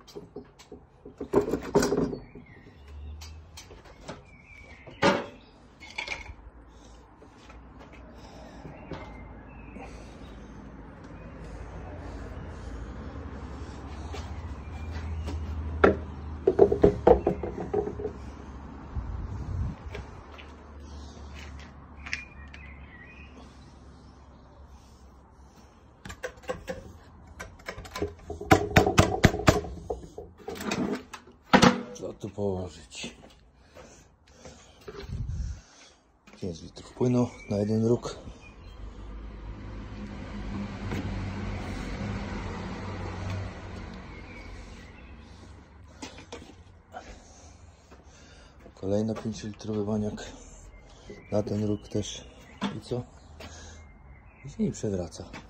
Co tu położyć? 5 litrów płynu na jeden róg. Kolejny 5-litrowy baniak na ten róg też. I co? I się nie przewraca.